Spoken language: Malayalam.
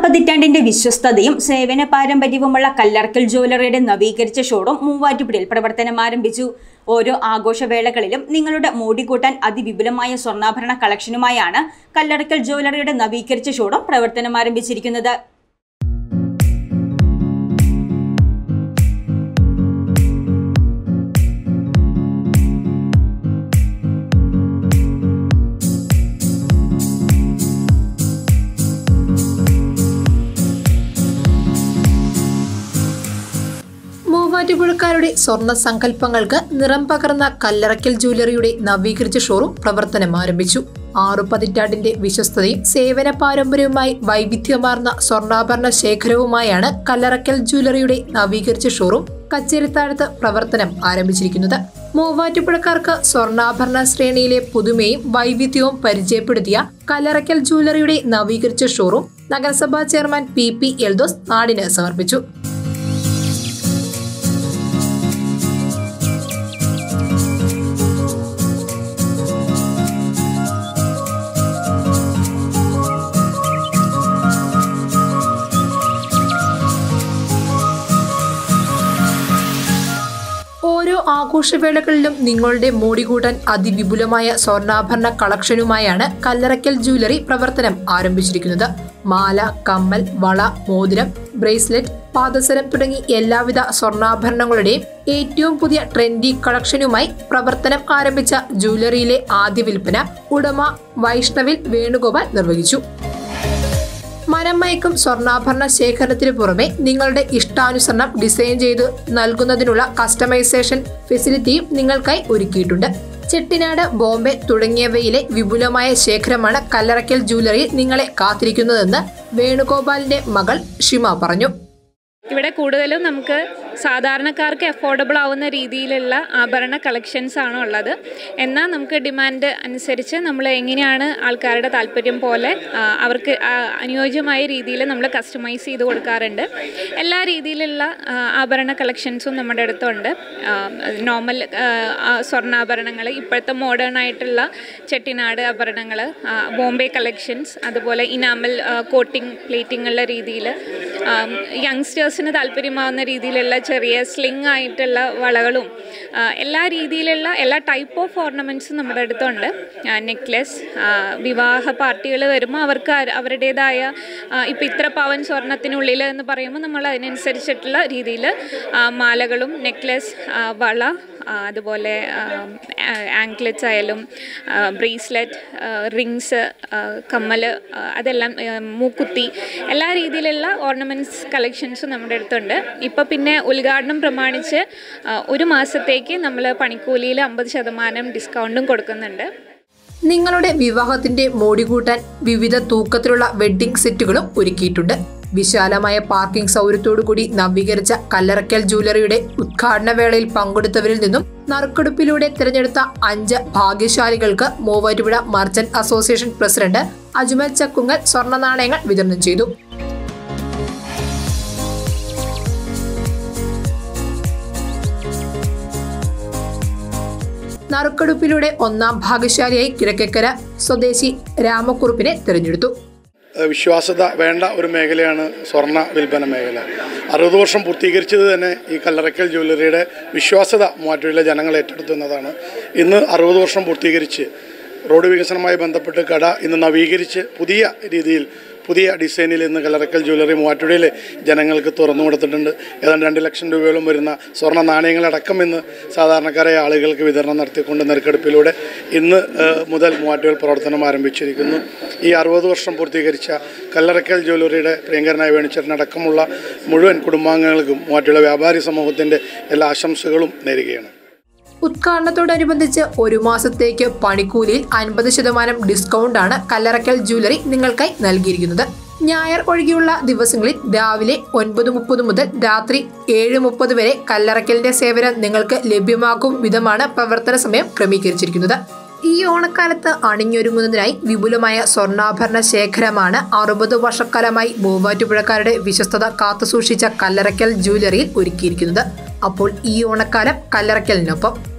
പതിറ്റാണ്ടിന്റെ വിശ്വസ്തതയും സേവന പാരമ്പര്യവുമുള്ള കല്ലറക്കൽ ജ്വല്ലറിയുടെ നവീകരിച്ച ഷോറൂം മൂവാറ്റുപുഴയിൽ പ്രവർത്തനം ആരംഭിച്ചു. ഓരോ ആഘോഷവേളകളിലും നിങ്ങളുടെ മോടി കൂട്ടാൻ അതിവിപുലമായ സ്വർണ്ണാഭരണ കളക്ഷനുമായാണ് കല്ലറക്കൽ ജ്വല്ലറിയുടെ നവീകരിച്ച ഷോറൂം പ്രവർത്തനം ആരംഭിച്ചിരിക്കുന്നത്. മൂവാറ്റുപുഴക്കാരുടെ സ്വർണ്ണ സങ്കല്പങ്ങൾക്ക് നിറം പകർന്ന കല്ലറക്കൽ ജ്വല്ലറിയുടെ നവീകരിച്ച ഷോറൂം പ്രവർത്തനം ആരംഭിച്ചു. 6 പതിറ്റാണ്ടിന്റെ വിശ്വസ്തതയും സേവന പാരമ്പര്യവുമായി വൈവിധ്യമാർന്ന സ്വർണ്ണാഭരണ ശേഖരവുമായാണ് കല്ലറക്കൽ ജ്വല്ലറിയുടെ നവീകരിച്ച ഷോറൂം കച്ചേരിത്താഴത്ത് പ്രവർത്തനം ആരംഭിച്ചിരിക്കുന്നത്. മൂവാറ്റുപുഴക്കാർക്ക് സ്വർണ്ണാഭരണ ശ്രേണിയിലെ പുതുമയും വൈവിധ്യവും പരിചയപ്പെടുത്തിയ കല്ലറക്കൽ ജ്വല്ലറിയുടെ നവീകരിച്ച ഷോറൂം നഗരസഭാ ചെയർമാൻ പി എൽദോസ് നാടിന് സമർപ്പിച്ചു. ഓരോ ആഘോഷവേളകളിലും നിങ്ങളുടെ മോടി കൂട്ടാൻ അതിവിപുലമായ സ്വർണ്ണാഭരണ കളക്ഷനുമായാണ് കല്ലറക്കൽ ജ്വല്ലറി പ്രവർത്തനം ആരംഭിച്ചിരിക്കുന്നത്. മാല, കമ്മൽ, വള, മോതിരം, ബ്രേസ്ലെറ്റ്, പാദസരം തുടങ്ങി എല്ലാവിധ സ്വർണ്ണാഭരണങ്ങളുടെയും ഏറ്റവും പുതിയ ട്രെൻഡി കളക്ഷനുമായി പ്രവർത്തനം ആരംഭിച്ച ജ്വല്ലറിയിലെ ആദ്യ വിൽപ്പന ഉടമ വൈഷ്ണവിൽ വേണുഗോപാൽ നിർവഹിച്ചു. മനംമയക്കും സ്വർണ്ണാഭരണ ശേഖരണത്തിന് പുറമെ നിങ്ങളുടെ ഇഷ്ടാനുസരണം ഡിസൈൻ ചെയ്തു നൽകുന്നതിനുള്ള കസ്റ്റമൈസേഷൻ ഫെസിലിറ്റിയും നിങ്ങൾക്കായി ഒരുക്കിയിട്ടുണ്ട്. ചെട്ടിനാട്, ബോംബെ തുടങ്ങിയവയിലെ വിപുലമായ ശേഖരമാണ് കല്ലറക്കൽ ജ്വല്ലറിയിൽ നിങ്ങളെ കാത്തിരിക്കുന്നതെന്ന് വേണുഗോപാലിന്റെ മകൾ ഷിമ പറഞ്ഞു. ഇവിടെ കൂടുതലും നമുക്ക് സാധാരണക്കാർക്ക് അഫോർഡബിൾ ആവുന്ന രീതിയിലുള്ള ആഭരണ കളക്ഷൻസ് ആണ് ഉള്ളത്. എന്നാൽ നമുക്ക് ഡിമാൻഡ് അനുസരിച്ച് നമ്മൾ എങ്ങനെയാണ് ആൾക്കാരുടെ താല്പര്യം പോലെ അവർക്ക് അനുയോജ്യമായ രീതിയിൽ നമ്മൾ കസ്റ്റമൈസ് ചെയ്ത് കൊടുക്കാറുണ്ട്. എല്ലാ രീതിയിലുള്ള ആഭരണ കളക്ഷൻസും നമ്മുടെ അടുത്തുണ്ട്. നോർമൽ സ്വർണ്ണാഭരണങ്ങൾ, ഇപ്പോഴത്തെ മോഡേൺ ആയിട്ടുള്ള ചെട്ടിനാട് ആഭരണങ്ങൾ, ബോംബെ കളക്ഷൻസ്, അതുപോലെ ഇനാമൽ കോട്ടിംഗ് പ്ലേറ്റിങ്ങുള്ള രീതിയിൽ യങ്സ്റ്റേഴ്സിന് താല്പര്യമാവുന്ന രീതിയിലുള്ള ചെറിയ സ്ലിംഗ് ആയിട്ടുള്ള വളകളും എല്ലാ രീതിയിലുള്ള എല്ലാ ടൈപ്പ് ഓഫ് ഓർണമെൻറ്റ്സും നമ്മുടെ അടുത്തുണ്ട്. നെക്ലെസ്, വിവാഹ പാർട്ടികൾ വരുമ്പോൾ അവർക്ക് അവരുടേതായ ഇപ്പോൾ ഇത്ര പവൻ സ്വർണത്തിനുള്ളിൽ എന്ന് പറയുമ്പോൾ നമ്മൾ അതിനനുസരിച്ചിട്ടുള്ള രീതിയിൽ മാലകളും നെക്ലെസ്, വള, അതുപോലെ ആങ്ക്ലെറ്റ്സ് ആയാലും ബ്രേസ്ലെറ്റ്, റിങ്സ്, കമ്മൽ, അതെല്ലാം മൂക്കുത്തി, എല്ലാ രീതിയിലുള്ള ഓർണമെൻറ്റ്സ് കളക്ഷൻസും നമ്മുടെ അടുത്തുണ്ട്. ഇപ്പോൾ പിന്നെ ഉദ്ഘാടനം പ്രമാണിച്ച് ഒരു മാസത്തേക്ക് നമ്മൾ പണിക്കൂലിയിൽ 50% ഡിസ്കൗണ്ടും കൊടുക്കുന്നുണ്ട്. നിങ്ങളുടെ വിവാഹത്തിന്റെ മോടി കൂട്ടാൻ വിവിധ തൂക്കത്തിലുള്ള വെഡ്ഡിംഗ് സെറ്റുകളും ഒരുക്കിയിട്ടുണ്ട്. വിശാലമായ പാർക്കിംഗ് സൗകര്യത്തോടുകൂടി നവീകരിച്ച കല്ലറക്കൽ ജ്വല്ലറിയുടെ ഉദ്ഘാടന വേളയിൽ പങ്കെടുത്തവരിൽ നിന്നും നറുക്കെടുപ്പിലൂടെ തിരഞ്ഞെടുത്ത 5 ഭാഗ്യശാലികൾക്ക് Muvattupuzha merchant association president Ajmal Chakkungal സ്വർണ്ണ നാണയങ്ങൾ വിതരണം ചെയ്തു. നറുക്കെടുപ്പിലൂടെ 1ാം ഭാഗ്യശാലിയായി കിഴക്കേക്കര സ്വദേശി രാമക്കുറുപ്പിനെ തിരഞ്ഞെടുത്തു. വിശ്വാസ്യത വേണ്ട ഒരു മേഖലയാണ് സ്വർണ്ണ വിൽപ്പന മേഖല. 60 വർഷം പൂർത്തീകരിച്ചത് തന്നെ ഈ കല്ലറക്കൽ ജ്വല്ലറിയുടെ വിശ്വാസ്യത മൂവാറ്റുപുഴയിലെ ജനങ്ങൾ ഏറ്റെടുത്തു എന്നതാണ്. ഇന്ന് 60 വർഷം പൂർത്തീകരിച്ച് റോഡ് വികസനവുമായി ബന്ധപ്പെട്ട് കട ഇന്ന് നവീകരിച്ച് പുതിയ രീതിയിൽ പുതിയ ഡിസൈനിൽ ഇന്ന് കല്ലറക്കൽ ജ്വല്ലറി മൂവാറ്റുപുഴയിലെ ജനങ്ങൾക്ക് തുറന്നു കൊടുത്തിട്ടുണ്ട്. ഏതാണ്ട് 2 ലക്ഷം രൂപയോളം വരുന്ന സ്വർണ്ണ നാണയങ്ങളടക്കം ഇന്ന് സാധാരണക്കാരായ ആളുകൾക്ക് വിതരണം നടത്തിക്കൊണ്ട് നറുക്കെടുപ്പിലൂടെ ഇന്ന് മുതൽ മൂവാറ്റുപുഴയിൽ പ്രവർത്തനം ആരംഭിച്ചിരിക്കുന്നു. ഈ 60 വർഷം പൂർത്തീകരിച്ച കല്ലറക്കൽ ജ്വല്ലറിയുടെ പ്രിയങ്കരനായ വേണുചേട്ടനടക്കമുള്ള മുഴുവൻ കുടുംബാംഗങ്ങൾക്കും മൂവാറ്റുപുഴ വ്യാപാരി സമൂഹത്തിൻ്റെ എല്ലാ ആശംസകളും നേരുകയാണ്. ഉദ്ഘാടനത്തോടനുബന്ധിച്ച് ഒരു മാസത്തേക്ക് പണിക്കൂലിയിൽ 50% ഡിസ്കൗണ്ടാണ് കല്ലറക്കൽ ജ്വല്ലറി നിങ്ങൾക്കായി നൽകിയിരിക്കുന്നത്. ഞായർ ഒഴികെയുള്ള ദിവസങ്ങളിൽ രാവിലെ 9:30 മുതൽ രാത്രി 7:30 വരെ കല്ലറക്കലിന്റെ സേവനം നിങ്ങൾക്ക് ലഭ്യമാക്കും വിധമാണ് പ്രവർത്തന സമയം ക്രമീകരിച്ചിരിക്കുന്നത്. ഈ ഓണക്കാലത്ത് അണിഞ്ഞൊരുങ്ങുന്നതിനായി വിപുലമായ സ്വർണ്ണാഭരണ ശേഖരമാണ് 60 വർഷക്കാലമായി മൂവാറ്റുപുഴക്കാരുടെ വിശ്വസ്തത കാത്തുസൂക്ഷിച്ച കല്ലറക്കൽ ജ്വല്ലറിയിൽ ഒരുക്കിയിരിക്കുന്നത്. അപ്പോൾ ഈ ഓണക്കാലം കല്ലറക്കലിനൊപ്പം.